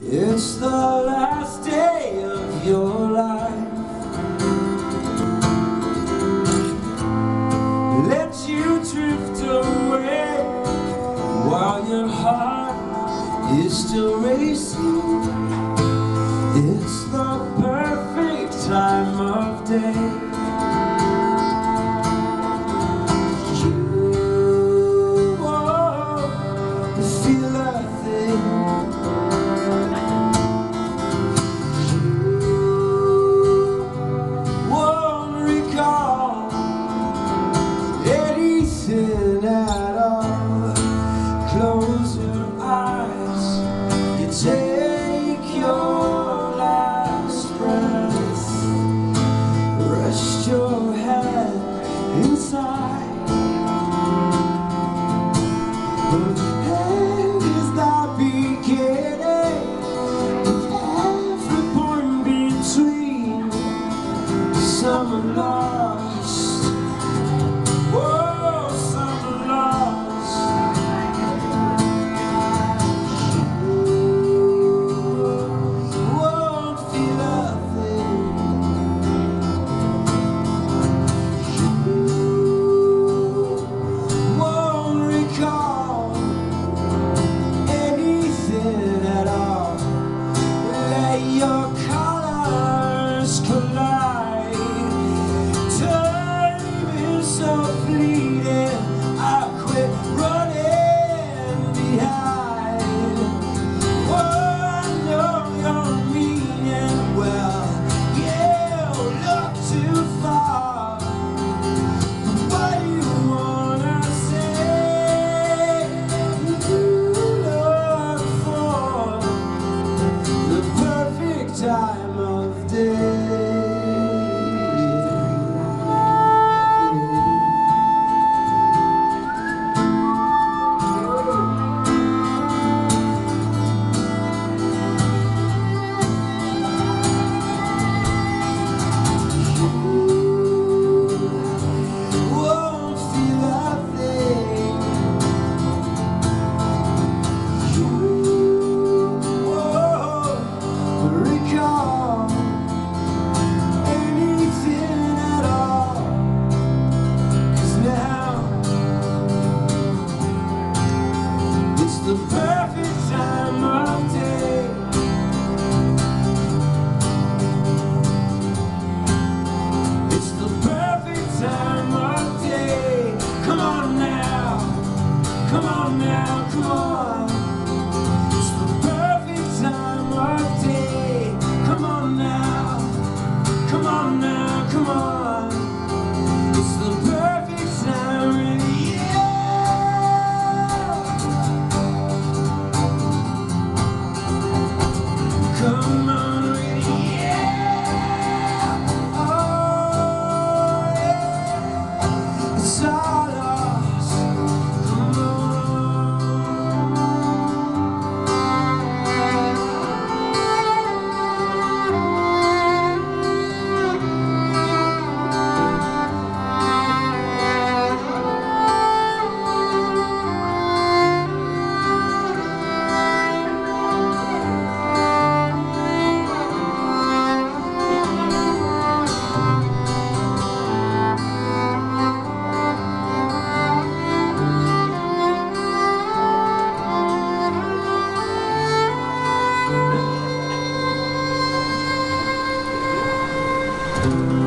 It's the last day of your life. Let you drift away while your heart is still racing. It's the perfect time of day. You won't feel a thing. At all. Close your eyes, you take your last breath, rest your head inside. The end is the beginning, every point between. Some are lost, whoa, some are lost. Your colors collide. Time is so fleeting, I quit running behind. Oh, I know your meaning well. You look too far. What do you wanna say? You look for the perfect time of day. The perfect time of day. It's the perfect time of day. Come on now, come on now, come on. It's the perfect time of day. Come on now, come on now, come on. It's the perfect time of year. Come on with it, yeah. Oh, yeah. It's all lost. Come on.